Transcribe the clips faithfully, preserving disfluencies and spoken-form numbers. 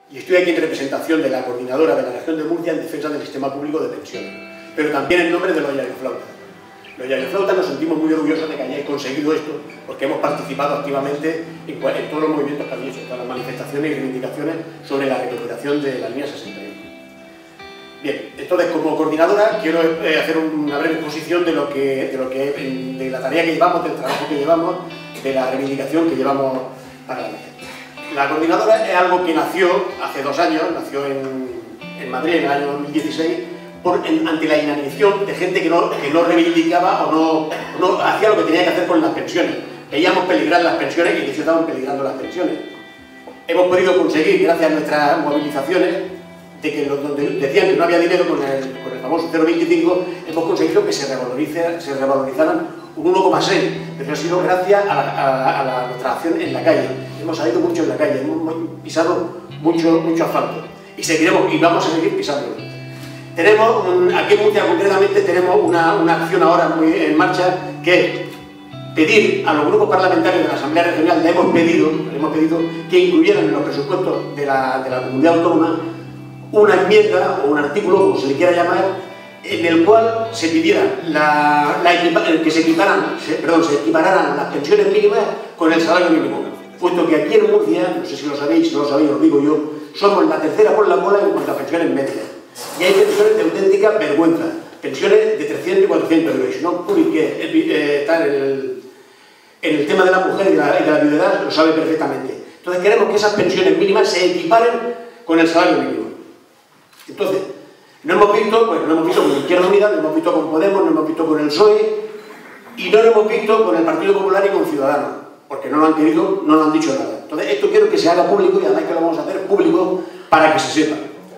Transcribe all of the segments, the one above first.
y estoy aquí en representación de la coordinadora de la región de Murcia en defensa del sistema público de pensiones, pero también en nombre de los yayoflautas. Los yayoflautas nos sentimos muy orgullosos de que hayáis conseguido esto, porque hemos participado activamente en, en todos los movimientos que habéis hecho, todas las manifestaciones y reivindicaciones sobre la recuperación de la línea sesenta y uno. Bien, entonces como coordinadora quiero eh, hacer una breve exposición de lo que, de lo que de la tarea que llevamos, del trabajo que llevamos, de la reivindicación que llevamos para la gente. La coordinadora es algo que nació hace dos años, nació en, en Madrid en el año dos mil dieciséis, por, en, ante la inanición de gente que no, que no reivindicaba o no, no hacía lo que tenía que hacer con las pensiones. Veíamos peligrar las pensiones y de hecho estaban peligrando las pensiones. Hemos podido conseguir, gracias a nuestras movilizaciones, de que los, donde decían que no había dinero con el, con el famoso cero coma veinticinco, hemos conseguido que se, revalorice, se revalorizaran un uno coma seis, pero ha sido gracias a, la, a, a la, nuestra acción en la calle. Hemos salido mucho en la calle, hemos pisado mucho, mucho asfalto y seguiremos y vamos a seguir pisándolo. Tenemos, un, aquí en Murcia concretamente tenemos una, una acción ahora muy en marcha, que es pedir a los grupos parlamentarios de la Asamblea Regional, le hemos pedido, le hemos pedido que incluyeran en los presupuestos de la, de la comunidad autónoma una enmienda o un artículo, como se le quiera llamar, en el cual se pidiera la, la, que se equiparan, se, perdón, se equipararan las pensiones mínimas con el salario mínimo. Puesto que aquí en Murcia, no sé si lo sabéis, si no lo sabéis os digo yo, somos la tercera por la cola en cuanto a pensiones medias. Y hay pensiones de auténtica vergüenza, pensiones de trescientos y cuatrocientos euros. Si no, Puri, que eh, está en el, en el tema de la mujer y de la, y de la viudedad, lo sabe perfectamente. Entonces queremos que esas pensiones mínimas se equiparen con el salario mínimo. Entonces, no hemos visto, pues no hemos visto con Izquierda Unida, no hemos visto con Podemos, no hemos visto con el P S O E y no lo hemos visto con el Partido Popular y con Ciudadanos, porque no lo han querido, no lo han dicho nada. Entonces, esto quiero que se haga público y además que lo vamos a hacer público para que se sepa.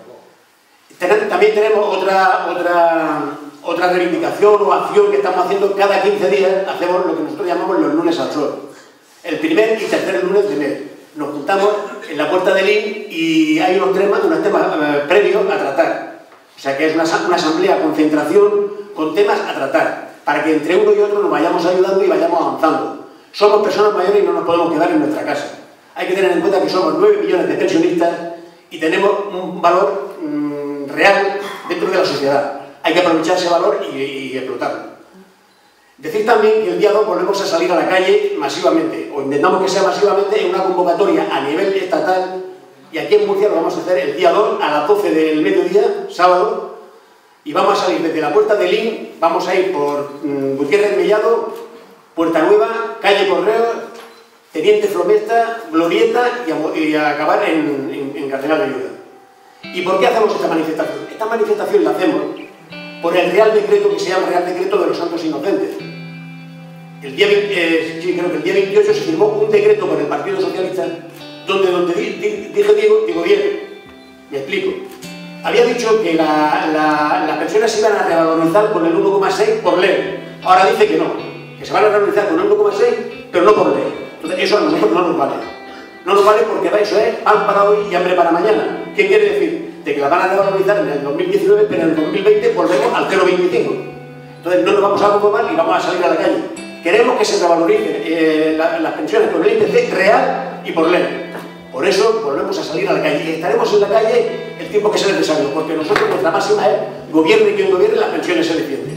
También tenemos otra, otra, otra reivindicación o acción que estamos haciendo cada quince días, hacemos lo que nosotros llamamos los lunes al sol. El primer y tercer lunes de mes. Nos juntamos en la puerta del I N y hay unos temas, unos temas eh, previos a tratar. O sea que es una, una asamblea, concentración, con temas a tratar, para que entre uno y otro nos vayamos ayudando y vayamos avanzando. Somos personas mayores y no nos podemos quedar en nuestra casa. Hay que tener en cuenta que somos nueve millones de pensionistas y tenemos un valor mmm, real dentro de la sociedad. Hay que aprovechar ese valor y, y explotarlo. Decir también que el día dos volvemos a salir a la calle masivamente, o intentamos que sea masivamente en una convocatoria a nivel estatal, y aquí en Murcia lo vamos a hacer el día dos a las doce del mediodía, sábado, y vamos a salir desde la puerta del I N, vamos a ir por mmm, Gutiérrez Mellado, Puerta Nueva, Calle Correo, Teniente Flomesta, Glorieta y a, y a acabar en, en, en Cardenal de Ayuda. ¿Y por qué hacemos esta manifestación? Esta manifestación la hacemos por el Real Decreto que se llama Real Decreto de los Santos Inocentes. El día, eh, sí, creo que el día veintiocho se firmó un decreto por el Partido Socialista donde, donde di, di, dije Diego, digo bien, me explico. Había dicho que la, la, las pensiones se iban a revalorizar con el uno coma seis por ley. Ahora dice que no, que se van a revalorizar con el uno coma seis, pero no por ley. Entonces eso a nosotros no nos vale. No nos vale porque eso es pan para hoy y hambre para mañana. ¿Qué quiere decir? De que la van a revalorizar en el dos mil diecinueve, pero en el dos mil veinte volvemos al cero coma veinticinco. Entonces no nos vamos a conformar y vamos a salir a la calle. Queremos que se revaloricen eh, la, las pensiones con el I P C real y por ley. Por eso volvemos a salir a la calle. Y estaremos en la calle el tiempo que sea necesario, porque nosotros nuestra máxima es gobierne y quien gobierne, las pensiones se defienden.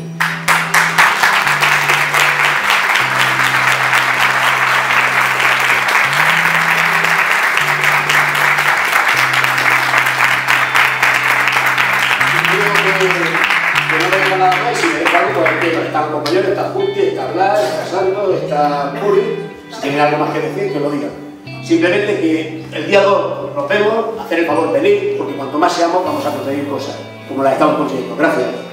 Está el compañero, está Junti, está Blas, está Santo, está Puri. Si tienen algo más que decir, que lo digan. Simplemente que el día dos nos vemos, hacer el favor de venir, porque cuanto más seamos vamos a conseguir cosas, como las estamos consiguiendo. Gracias.